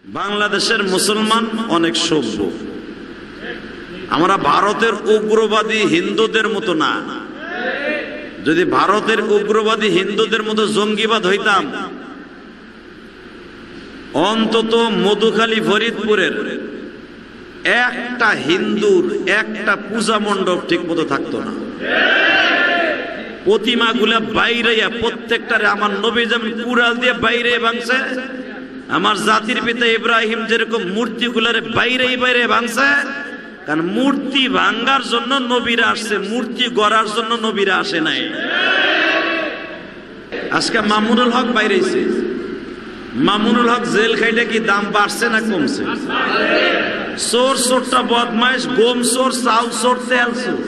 বাংলাদেশের মুসলমান অনেক সভ্য। আমরা ভারতের উগ্রবাদী হিন্দুদের মতো না। যদি ভারতের উগ্রবাদী হিন্দুদের মতো জঙ্গিবাদ হইতাম, অন্তত মধুখালী ফরিদপুরের একটা হিন্দুর একটা পূজা মণ্ডপ ঠিক মতো থাকতো না। প্রতিমাগুলা বাইরে, প্রত্যেকটারে আমার নবী যেমন কুড়াল দিয়ে বাইরে ভাঙছে, আমার জাতির পিতা ইব্রাহিম যেরকম মূর্তিগুলারে বাইরে বাইরে ভাঙছে। কারণ মূর্তি ভাঙ্গার জন্য নবীরা আসছে, মূর্তি গড়ার জন্য নবীরা আসে নাই। আজকে মামুনুল হক বাইরেছে। মামুনুল হক জেল খাইলে কি দাম বাড়ছে না কমছে? চোর চোরটা বদমাইশ, গম চোর, চাল চোর, তেল চোর,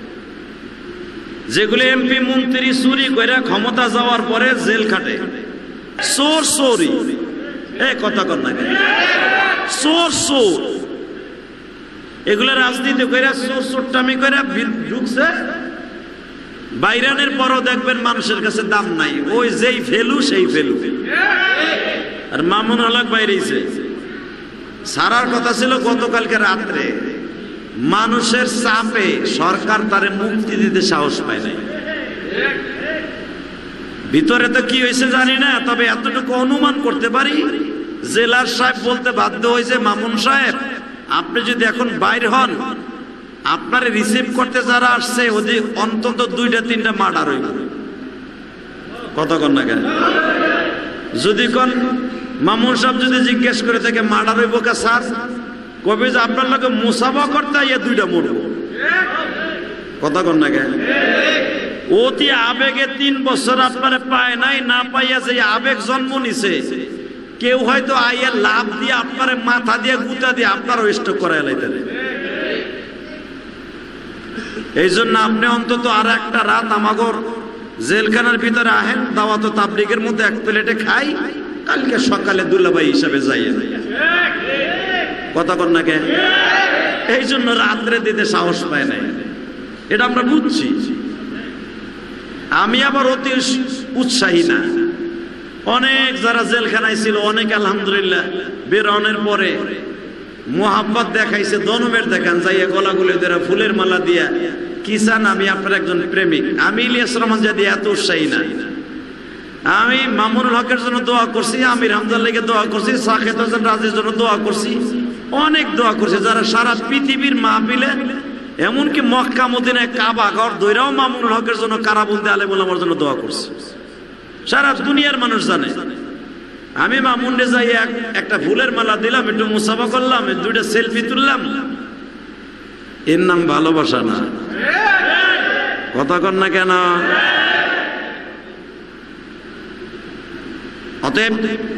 যেগুলো এমপি মন্ত্রী চুরি করে ক্ষমতা যাওয়ার পরে জেল খাটে, চোর চোরই। কথা কর না, চোর চোর। এগুলো রাজনীতি করে চোর চোরটামি করে ঢুকছে। বাইরানের পরও দেখবেন মানুষের কাছে দাম নাই, ওই যেই ফেলু সেই ফেলু। আর মামুনুল হক বাইরেছে। সারার কথা ছিল গতকালকে রাত্রে, মানুষের চাপে সরকার তারে মুক্তি দিতে সাহস পায় নাই। ভিতরে তো কি হয়েছে জানি না, তবে এতটুকু অনুমান করতে পারি, জেলার সাহেব বলতে বাধ্য হয়েছে, মামুন সাহেব আপনি যদি এখন বাইর হন, আপনারে রিসিভ করতে যারা আসছে ওদের অন্তত 2-3টা মার্ডার হইব। কতক্ষণ না কেন? যদি কোন মামুন সাহেব যদি জিজ্ঞেস করে থাকে মার্ডার হইব কে স্যার, কবে যে আপনার লোকে মুসাফা করতে ইয়ে 2টা মরব। কতক্ষণ না কেন? অতি আবেগে 3 বছর আপনারে পায় নাই, না পাইয়া যে আবেগ জন্ম নিছে, কেউ হয়তো আইয়া লাভ দিয়ে আপনারে মাথা দিয়ে গুতা দিয়ে আপনারও স্ট্রোক করায় লাইতে। এই জন্য আপনি অন্তত আর একটা রাত আমাগর জেলখানার ভিতরে আহেন, দাওয়াত তাবলীগের মধ্যে 1 প্লেটে খাই, কালকে সকালে দুলাভাই হিসাবে যাই। কথা কর না কে? এই জন্য রাত্রে দিতে সাহস পায় নাই, এটা আমরা বুঝছি। আমি আবার অতি উৎসাহী না। অনেক যারা জেলখানায় ছিল, অনেক আলহামদুলিল্লাহ বেরোনের পরে মোহাব্বত দেখাইছে, দনমের দেখান যাইয়া গলাগুলো ধরে ফুলের মালা দিয়া, কি চান আমি আপনার একজন প্রেমিক। আমি ইলিয়াস রহমান জাদি এত উৎসাহী না। আমি মামুনুল হকের জন্য দোয়া করছি, আমির হামজার লেগে দোয়া করছি, সাকেত হোসেন রাজের জন্য দোয়া করছি, অনেক দোয়া করছি। যারা সারা পৃথিবীর মাহফিলে, এমনকি মক্কা মদিনায় কাবা ঘর দইরাও মামুনুল হকের জন্য কারাবন্দি আলেম ওলামার জন্য দোয়া করছি। সারা দুনিয়ার মানুষ জানে। আমি মামুনে যাই একটা ফুলের মালা দিলাম, একটু মুসাফা করলাম, 2টা সেলফি তুললাম, এর নাম ভালোবাসা না? কথা কন না কেন? অতএব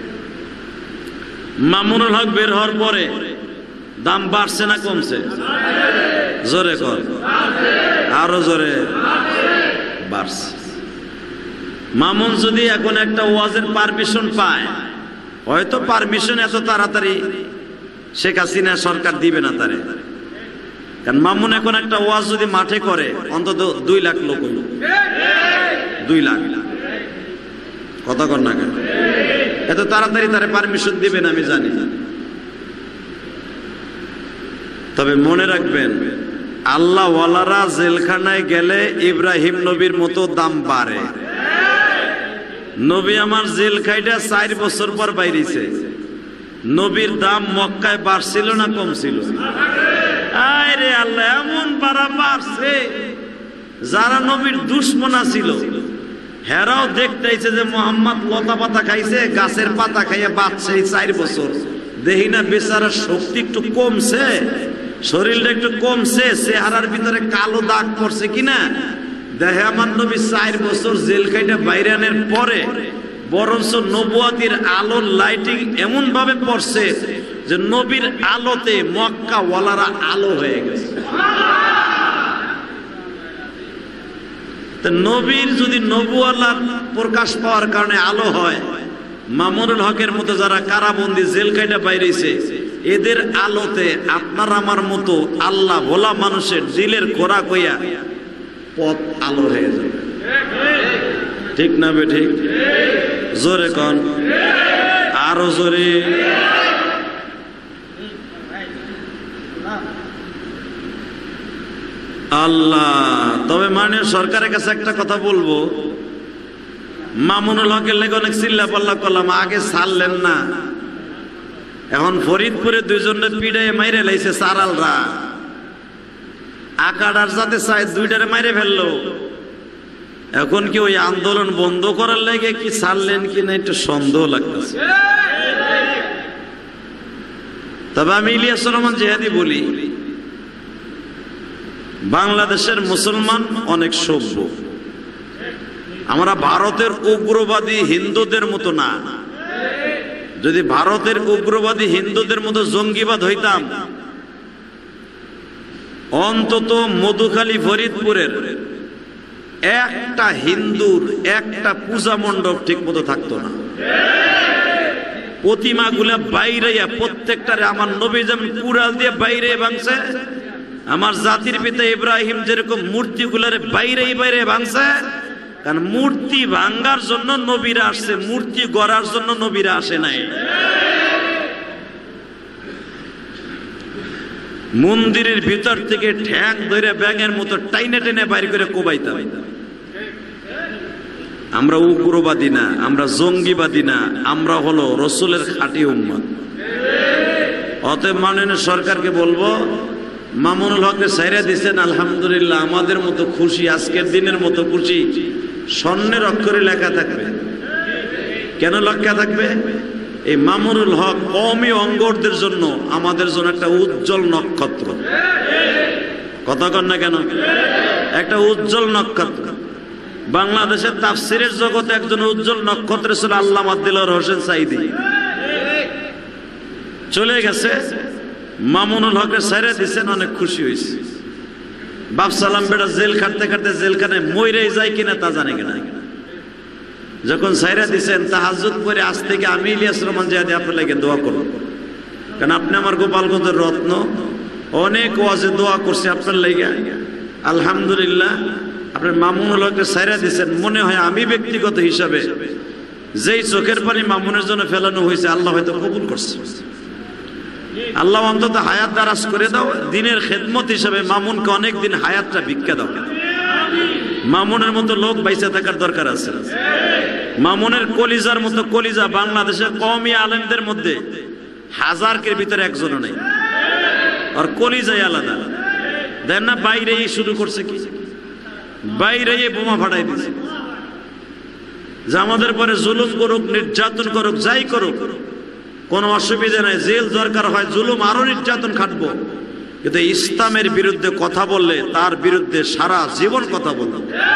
মামুনুল হক বের হওয়ার পরে দাম বাড়ছে না কমছে? জোরে কর, আরো জোরে। বাড়ছে। মামুন যদি এখন একটা ওয়াজের পারমিশন পায়, হয়তো পারমিশন এত তাড়াতাড়ি শেখ হাসিনা সরকার দিবে না তারে। কারণ মামুন এখন একটা ওয়াজ যদি মাঠে করে, অন্তত 2 লাখ লোক, 2 লাখ। কথা কর না কেন? এত তাড়াতাড়ি তারে পারমিশন দিবে না আমি জানি। তবে মনে রাখবেন, আল্লাহ ওয়ালারা জেলখানায় গেলে ইব্রাহিম নবীর মতো দাম বাড়ে। নবী আমার জেল খাইটা 4 বছর পর বাইরেছে। নবীর দাম মক্কায় বাড়ছিল না কমছিল? আরে আল্লাহ, এমন বাড়া বাড়ছে, যারা নবীর দুশ্মনা ছিল হেরাও দেখতেছে যে মোহাম্মদ লতা পাতা খাইছে, গাছের পাতা খাইয়া বাঁচছে 4 বছর। দেখি না বেচারার শক্তি একটু কমছে, শরীরটা একটু কমছে, চেহারার ভিতরে কালো দাগ পড়ছে কিনা দেখে আমার নবী 4 বছর জেল খাইটা বাইরানের পরে বরঞ্চ নবুয়াতির আলোর লাইটিং এমন ভাবে পড়ছে যে নবীর আলোতে মক্কা ওয়ালারা আলো হয়ে গেছে। নবীর যদি নবুয়ালার প্রকাশ পাওয়ার কারণে আলো হয়, মামুনুল হকের মতো যারা কারাবন্দি জেল খাইটা বাইরেছে, এদের আলোতে আপনার আমার মতো আল্লাহ ভোলা মানুষের দিলের খোরাক হইয়া পথ আলো হয়ে যাবে। ঠিক না বে ঠিক? জোরে কন, আরো জোরে। আল্লাহ। তবে মাননীয় সরকারের কাছে একটা কথা বলবো, মামুনুল হকের লেগে অনেক চিল্লা পাল্লা করলাম, আগে ছাড়লেন না। এখন ফরিদপুরে দুইজনের পিড়াইয়ে মাইরে লাইছে সারালরা, আকাডার যাতে চাই দুইটারে মাইরে ফেললো। এখন কি ওই আন্দোলন বন্ধ করার লেগে কি ছাড়লেন কিনা একটু সন্দেহ লাগতেছে। তবে আমি ইলিয়াস রহমান জিহাদি বলি, বাংলাদেশের মুসলমান অনেক সভ্য, আমরা ভারতের উগ্রবাদী হিন্দুদের মতো না। যদি ভারতের উগ্রবাদী হিন্দুদের মতো জঙ্গিবাদ হইতাম, অন্তত মধুখালী ফরিদপুরের একটা হিন্দুর একটা পূজা মণ্ডপ ঠিক মতো থাকতো না। প্রতিমাগুলা বাইরে, প্রত্যেকটারে আমার নবী যেমন কুড়াল দিয়ে বাইরে ভাঙছে, আমার জাতির পিতা ইব্রাহিম যেরকম মূর্তিগুলারে বাইরে বাইরে ভাঙছে। কারণ মূর্তি ভাঙ্গার জন্য নবীরা আসছে, মূর্তি গড়ার জন্য নবীরা আসে নাই। মন্দিরের ভিতর থেকে ঠ্যাং ধরে ব্যাঙের মতো টাইনে টেনে বাইরে করে কোবাইতাম। আমরা উগ্রবাদী না, আমরা জঙ্গিবাদী না, আমরা হলো রসুলের খাঁটি উম্মত। অতএব মাননীয় সরকারকে বলবো, মামুনুল হককে ছাইরা দিচ্ছেন, আলহামদুলিল্লাহ, আমাদের মতো খুশি, আজকের দিনের মতো খুশি স্বর্ণের অক্ষরে লেখা থাকবে। কেন লেখা থাকবে? এই মামুনুল হক কওমি অঙ্গদের জন্য, আমাদের জন্য একটা উজ্জ্বল নক্ষত্র। কথা কন না কেন? একটা উজ্জ্বল নক্ষত্র। বাংলাদেশের তাফসিরের জগতে একজন উজ্জ্বল নক্ষত্র ছিল আল্লামা দিলওয়ার হোসেন সাঈদী, চলে গেছে। মামুনুল হকের ছাইরা দিচ্ছেন, অনেক খুশি হয়েছে। বাপসালাম বেটা জেল খাটতে খাটতে জেলখানায় মইরে যায় কিনা তা জানে কিনা। যখন ছাইরা দিচ্ছেন, তাহাজ্জুদ পড়ে আজ থেকে আমি ইলিয়াস রহমান জিহাদি আপনার লাগে দোয়া করব, কারণ আপনি আমার গোপালগঞ্জের রত্ন, অনেক ওয়াজে দোয়া করছি আপনার লাগে। আলহামদুলিল্লাহ, আপনি মামুনুল হককে ছাইরা দিচ্ছেন। মনে হয় আমি ব্যক্তিগত হিসাবে যেই চোখের পানি মামুনের জন্য ফেলানো হয়েছে, আল্লাহ হয়তো কবুল করছে। আল্লাহ অন্তত হায়াত দারাজ করে দাও, দিনের খেদমত হিসাবে মামুনকে অনেক দিন হায়াতটা ভিক্ষা দাও। মামুনের মতো লোক বাইসে থাকার দরকার আছে। মামুনের কলিজার মতো কলিজা বাংলাদেশের কওমি আলেমদের মধ্যে হাজারকের ভিতরে একজনও নেই। আর কলিজাই আলাদা। দেন না, বাইরে শুরু করছে কি, বাইরে বোমা ফাটাই দিছে যে আমাদের পরে জুলুম করুক, নির্যাতন করুক, যাই করুক কোনো অসুবিধা নাই, জেল দরকার হয়, জুলুম আরো নির্যাতন খাটবো, কিন্তু ইসলামের বিরুদ্ধে কথা বললে তার বিরুদ্ধে সারা জীবন কথা বলব।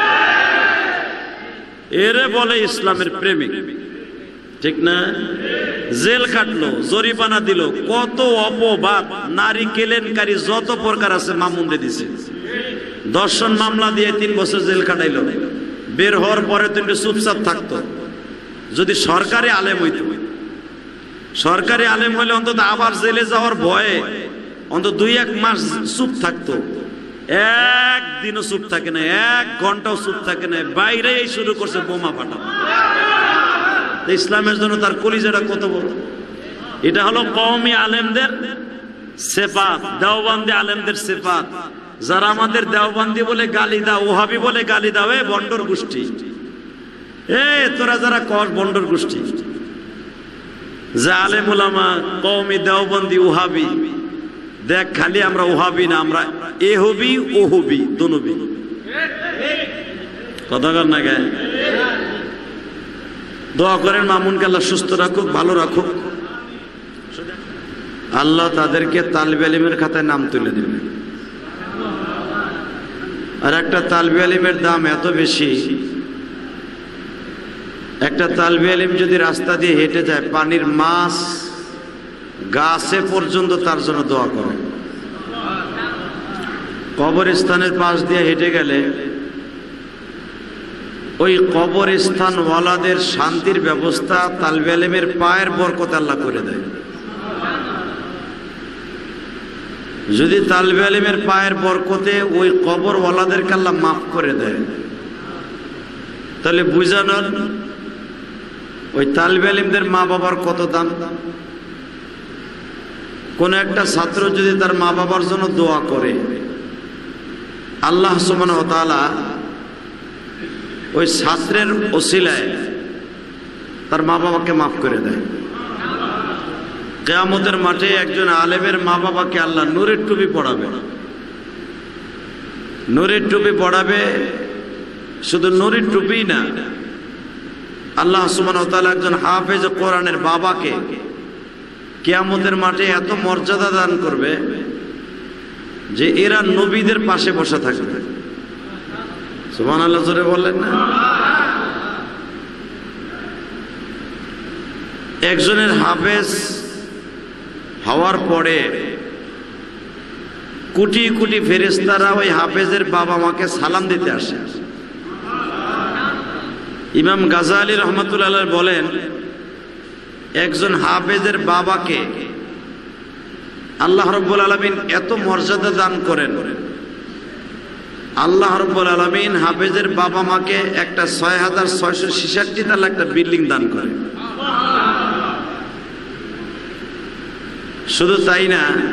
এরে বলে ইসলামের প্রেমিক, ঠিক না? জেল খাটলো, জরিমানা দিল, কত অপবাদ, নারী কেলেঙ্কারি যত প্রকার আছে মামুনরে দিছে। দর্শন মামলা দিয়ে 3 বছর জেল খাটাইলো। বের হওয়ার পরে তুমি চুপচাপ থাকতো। যদি সরকারি আলেম হইত, সরকারি আলেম হইলে অন্তত আবার জেলে যাওয়ার ভয়ে অন্তত 2-1 মাস চুপ থাকতো। একদিনও চুপ থাকে না, 1 ঘন্টাও চুপ থাকে না, বাইরে শুরু করছে বোমা ফাটানো। ইসলামের জন্য তার কলিজাটা কত বড়। এটা হলো কওমি আলেমদের সিফাত, দেওবন্দি আলেমদের সিফাত। যারা আমাদের দেওবন্দি বলে গালি দাও, ওহাবি বলে গালি দাও, এ বন্ডর গোষ্ঠী, তোরা যারা কর বন্ডর গোষ্ঠী, যে আলেম ওলামা কওমি দেওবন্দি ওহাবি, দেখ খালি আমরা ওহাবি না, আমরা এহবি ওহবি দুনবি। কথা কর না গায়ে। দোয়া করেন মামুনকে আল্লাহ সুস্থ রাখুক, ভালো রাখুক, আল্লাহ তাদেরকে তালিবে ইলমের খাতায় নাম তুলে দিবেন। আর একটা তালিবে ইলমের দাম এত বেশি, একটা তালিবে ইলম যদি রাস্তা দিয়ে হেঁটে যায়, পানির মাছ গাছে পর্যন্ত তার জন্য দোয়া করে। কবরস্থানের পাশ দিয়ে হেঁটে গেলে ওই কবরস্থান ওয়ালাদের শান্তির ব্যবস্থা তালিবে ইলমের পায়ের বরকত আল্লাহ করে দেয়। যদি তালিবে ইলমের পায়ের বরকতে ওই কবর ওয়ালাদেরকে আল্লাহ মাফ করে দেয়, তাহলে বুঝানোর ওই তালিবে ইলমদের মা বাবার কত দাম। কোন একটা ছাত্র যদি তার মা বাবার জন্য দোয়া করে, আল্লাহ সুবহানাহু ওয়া তাআলা ওই ছাত্রের ওসিলায় তার মা বাবাকে মাফ করে দেয়। কিয়ামতের মাঠে একজন আলেমের মা বাবাকে আল্লাহ নূরের টুপি পড়াবে, নূরের টুপি পড়াবে। শুধু নূরের টুপি না, আল্লাহ সুবহানাহু ওয়া তাআলা একজন হাফেজ কোরআনের বাবাকে কিয়ামতের মাঠে এত মর্যাদা দান করবে যে এরা নবীদের পাশে বসে থাকবে। সুবহানাল্লাহ জোরে বললেন না? একজনের হাফেজ হওয়ার পরে কোটি কোটি ফেরেশতারা ওই হাফেজের বাবা মাকে সালাম দিতে আসে। ইমাম গাজালি রহমাতুল্লাহ বলেন, একজন হাফেজের বাবাকে আল্লাহ রাব্বুল আলামিন এত মর্যাদা দান করেন, আল্লাহ রাব্বুল আলামিন হাফেজের বাবা মাকে একটা ৬৬৬৬ তালা একটা বিল্ডিং দান করে। শুধু তাই না,